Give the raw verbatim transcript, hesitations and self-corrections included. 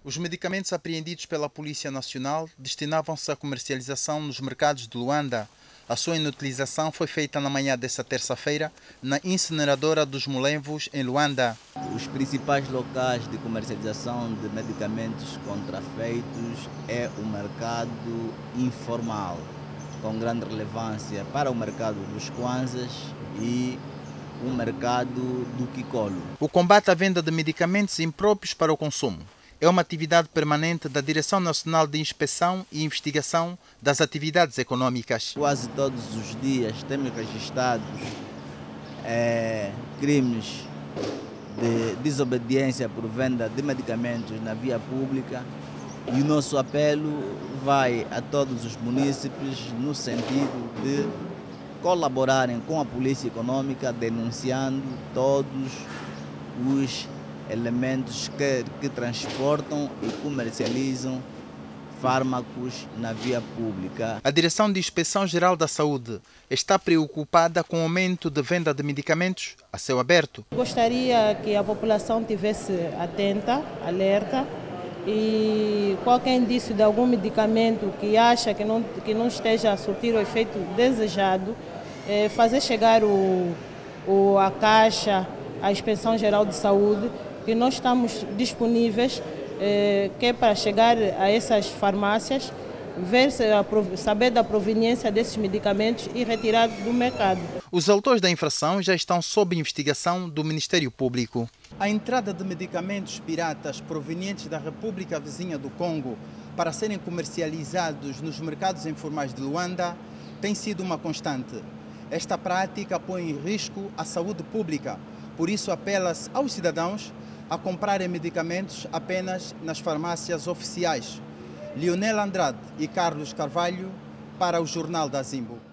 Os medicamentos apreendidos pela Polícia Nacional destinavam-se à comercialização nos mercados de Luanda. A sua inutilização foi feita na manhã desta terça-feira na incineradora dos Mulevos, em Luanda. Os principais locais de comercialização de medicamentos contrafeitos é o mercado informal, com grande relevância para o mercado dos Kwanzas e o mercado do Kikolo. O combate à venda de medicamentos impróprios para o consumo é uma atividade permanente da Direção Nacional de Inspeção e Investigação das Atividades Econômicas. Quase todos os dias temos registrados é, crimes de desobediência por venda de medicamentos na via pública, e o nosso apelo vai a todos os munícipes no sentido de colaborarem com a Polícia Econômica, denunciando todos os elementos que, que transportam e comercializam fármacos na via pública. A Direção de Inspeção Geral da Saúde está preocupada com o aumento de venda de medicamentos a céu aberto. Gostaria que a população estivesse atenta, alerta, e qualquer indício de algum medicamento que acha que não, que não esteja a surtir o efeito desejado, é fazer chegar o, o, a Caixa, a Inspeção Geral de Saúde, que nós estamos disponíveis, eh, que é para chegar a essas farmácias, ver, saber da proveniência desses medicamentos e retirar do mercado. Os autores da infração já estão sob investigação do Ministério Público. A entrada de medicamentos piratas provenientes da República Vizinha do Congo para serem comercializados nos mercados informais de Luanda tem sido uma constante. Esta prática põe em risco a saúde pública, por isso apela-se aos cidadãos a comprarem medicamentos apenas nas farmácias oficiais. Lionel Andrade e Carlos Carvalho para o Jornal da Zimbo.